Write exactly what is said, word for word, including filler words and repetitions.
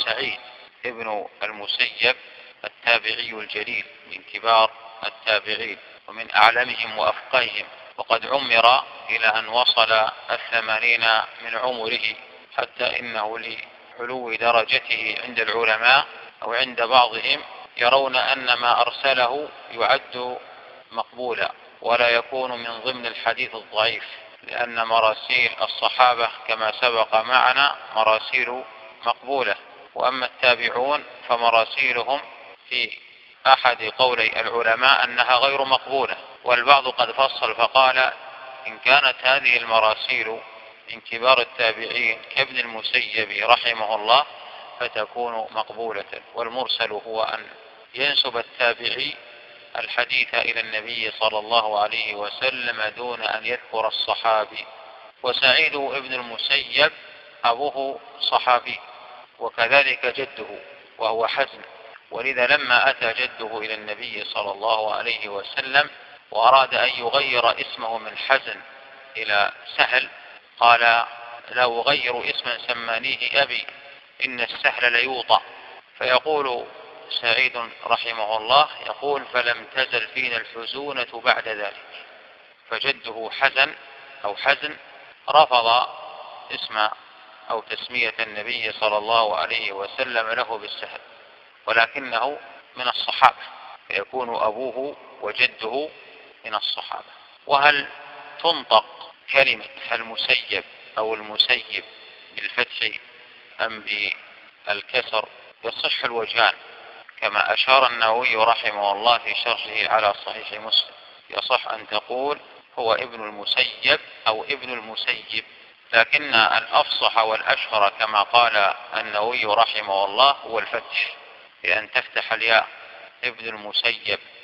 سعيد ابن المسيب التابعي الجليل من كبار التابعين ومن أعلمهم وأفقههم، وقد عمر إلى أن وصل الثمانين من عمره، حتى إنه لعلو درجته عند العلماء أو عند بعضهم يرون أن ما أرسله يعد مقبولا ولا يكون من ضمن الحديث الضعيف، لأن مراسيل الصحابة كما سبق معنا مراسيل مقبولة، وأما التابعون فمراسيلهم في أحد قولي العلماء أنها غير مقبولة، والبعض قد فصل فقال إن كانت هذه المراسيل من كبار التابعين كابن المسيب رحمه الله فتكون مقبولة. والمرسل هو أن ينسب التابعي الحديث إلى النبي صلى الله عليه وسلم دون أن يذكر الصحابي. وسعيد ابن المسيب أبوه صحابي وكذلك جده وهو حزن، ولذا لما أتى جده إلى النبي صلى الله عليه وسلم وأراد أن يغير اسمه من حزن إلى سهل قال لا أغير اسما سمانيه أبي إن السهل ليوطى. فيقول سعيد رحمه الله يقول فلم تزل فينا الحزونة بعد ذلك، فجده حزن أو حزن رفض اسم أو تسمية النبي صلى الله عليه وسلم له بالسهل، ولكنه من الصحابة فيكون أبوه وجده من الصحابة. وهل تنطق كلمة المسيب أو المسيب بالفتح أم بالكسر؟ يصح الوجهان كما أشار النووي رحمه الله في شرحه على صحيح مسلم، يصح أن تقول هو ابن المسيب أو ابن المسيب، لكن الأفصح والأشهر كما قال النووي رحمه الله هو الفتح، لأن تفتح الياء ابن المسيب